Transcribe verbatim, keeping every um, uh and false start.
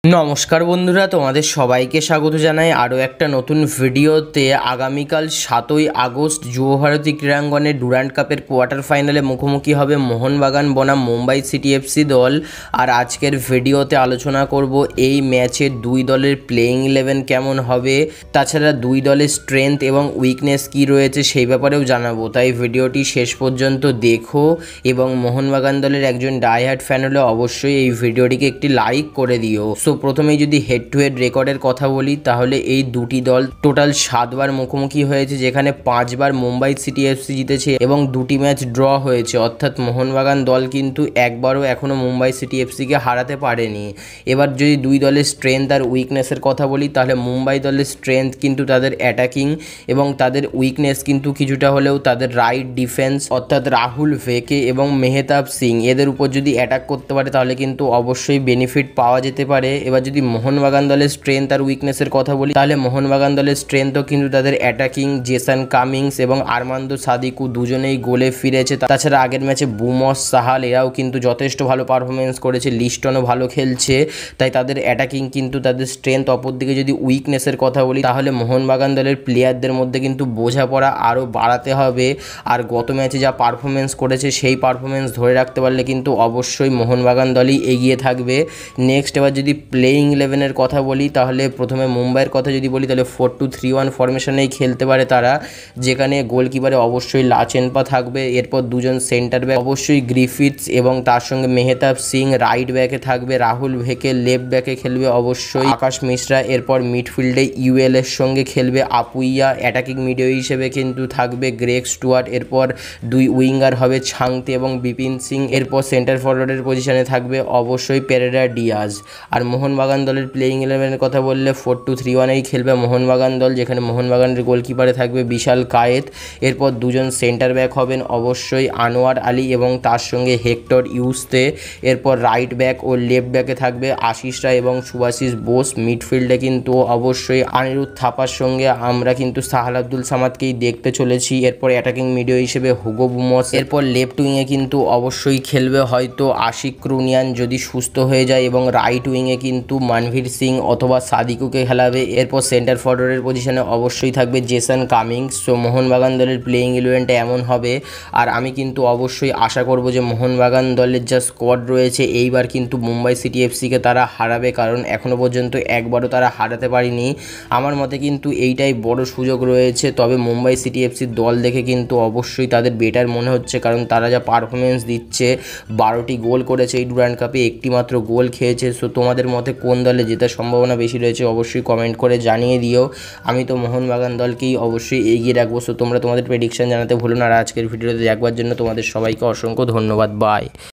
নমস্কার বন্ধুরা, তোমাদের সবাইকে স্বাগত জানাই আরও একটা নতুন ভিডিওতে। আগামীকাল সাতই আগস্ট যুবভারতী ক্রীড়াঙ্গনে ডুরান্ড কাপের কোয়ার্টার ফাইনালে মুখোমুখি হবে মোহনবাগান বনাম মুম্বাই সিটি এফসি দল। আর আজকের ভিডিওতে আলোচনা করব এই ম্যাচের দুই দলের প্লেয়িং ইলেভেন কেমন হবে, তাছাড়া দুই দলের স্ট্রেংথ এবং উইকনেস কী রয়েছে সেই ব্যাপারেও জানাবো। তাই ভিডিওটি শেষ পর্যন্ত দেখো এবং মোহনবাগান দলের একজন ডাইহার্ট ফ্যান হলে অবশ্যই এই ভিডিওটিকে একটি লাইক করে দিও। সো প্রথমেই যদি হেড টু হেড রেকর্ডের কথা বলি, তাহলে এই দুটি দল টোটাল সাতবার মুখোমুখি হয়েছে, যেখানে পাঁচবার মুম্বাই সিটি এফসি জিতেছে এবং দুটি ম্যাচ ড্র হয়েছে। অর্থাৎ মোহনবাগান দল কিন্তু একবারও এখনও মুম্বাই সিটি এফসিকে হারাতে পারেনি। এবার যদি দুই দলের স্ট্রেংথ আর উইকনেসের কথা বলি, তাহলে মুম্বাই দলের স্ট্রেংথ কিন্তু তাদের অ্যাটাকিং এবং তাদের উইকনেস কিন্তু কিছুটা হলেও তাদের রাইট ডিফেন্স, অর্থাৎ রাহুল ভেকে এবং মেহতাব সিং এদের উপর যদি অ্যাটাক করতে পারে তাহলে কিন্তু অবশ্যই বেনিফিট পাওয়া যেতে পারে। এবার যদি মোহনবাগান দলের স্ট্রেংথ আর উইকনেসের কথা বলি, তাহলে মোহনবাগান দলের স্ট্রেংথও কিন্তু তাদের অ্যাটাকিং, জেসন কামিংস এবং আরমান্দো সাদিকু দুজনেই গোলে ফিরেছে। তাছাড়া আগের ম্যাচে বুমস সাহাল এরাও কিন্তু যথেষ্ট ভালো পারফরমেন্স করেছে, লিস্টনও ভালো খেলছে, তাই তাদের অ্যাটাকিং কিন্তু তাদের স্ট্রেংথ। অপরদিকে যদি উইকনেসের কথা বলি, তাহলে মোহনবাগান দলের প্লেয়ারদের মধ্যে কিন্তু বোঝাপড়া আরও বাড়াতে হবে। আর গত ম্যাচে যা পারফরমেন্স করেছে সেই পারফরমেন্স ধরে রাখতে পারলে কিন্তু অবশ্যই মোহনবাগান দলই এগিয়ে থাকবে। নেক্সট এবার যদি প্লেয়িং ইলেভেনের কথা বলি, তাহলে প্রথমে মুম্বাইয়ের কথা যদি বলি, তাহলে ফোর টু থ্রি ওয়ান ফরমেশনেই খেলতে পারে তারা, যেখানে গোলকিপারে অবশ্যই লাচেনপা থাকবে। এরপর দুজন সেন্টার ব্যাক অবশ্যই গ্রিফিথস এবং তার সঙ্গে মেহতাব সিং, রাইট ব্যাকে থাকবে রাহুল ভেকে, লেফট ব্যাকে খেলবে অবশ্যই আকাশ মিশ্রা। এরপর মিডফিল্ডে ইউএল এর সঙ্গে খেলবে আপুইয়া, অ্যাটাকিং মিডিও হিসেবে কিন্তু থাকবে গ্রেগ স্টুয়ার্ট। এরপর দুই উইঙ্গার হবে ছাংতে এবং বিপিন সিং। এরপর সেন্টার ফরওয়ার্ডের পজিশনে থাকবে অবশ্যই পেরেরা ডিয়াজ। আর মোহনবাগান দলের প্লেয়িং ইলেভেনের কথা বললে ফোর টু থ্রি ওয়ানেই খেলবে মোহনবাগান দল, যেখানে মোহনবাগানের গোলকিপারে থাকবে বিশাল কায়েত। এরপর দুজন সেন্টার ব্যাক হবেন অবশ্যই আনোয়ার আলী এবং তার সঙ্গে হেক্টর ইউস্তে। এরপর রাইট ব্যাক ও লেফট ব্যাকে থাকবে আশিস রায় এবং সুভাশিস বোস। মিডফিল্ডে কিন্তু অবশ্যই অনিরুদ্ধ থাপার সঙ্গে আমরা কিন্তু সাহাল আব্দুল সামাদকেই দেখতে চলেছি। এরপর অ্যাটাকিং মিডিও হিসেবে হুগো বুমস। এরপর লেফট উইংয়ে কিন্তু অবশ্যই খেলবে হয়তো আশিক ক্রুনিয়ান যদি সুস্থ হয়ে যায়, এবং রাইট উইংয়ে কিন্তু মানভীর সিং অথবা সাদিকুকে খেলাবে। এরপর সেন্টার ফরওয়ার্ডের পজিশনে অবশ্যই থাকবে জেসন কামিংস। সো মোহনবাগান দলের প্লেয়িং ইলেভেনটা এমন হবে। আর আমি কিন্তু অবশ্যই আশা করব যে মোহনবাগান দলের যা স্কোয়াড রয়েছে এইবার কিন্তু মুম্বাই সিটি এফসিকে তারা হারাবে, কারণ এখনও পর্যন্ত একবারও তারা হারাতে পারেনি। আমার মতে কিন্তু এইটাই বড় সুযোগ রয়েছে। তবে মুম্বাই সিটি এফসির দল দেখে কিন্তু অবশ্যই তাদের বেটার মনে হচ্ছে, কারণ তারা যা পারফরমেন্স দিচ্ছে, বারোটি গোল করেছে এই ডুরান্ড কাপে, একটি মাত্র গোল খেয়েছে। সো তোমাদের মতে কোন দলে জেতার সম্ভাবনা বেশি রয়েছে অবশ্যই কমেন্ট করে জানিয়ে দিও। আমি তো মোহনবাগান দলকেই অবশ্যই এগিয়ে রাখবো। সো তোমরা তোমাদের প্রেডিকশন জানাতে ভুলো না। আর আজকের ভিডিওতে দেখবার জন্য তোমাদের সবাইকে অসংখ্য ধন্যবাদ। বাই।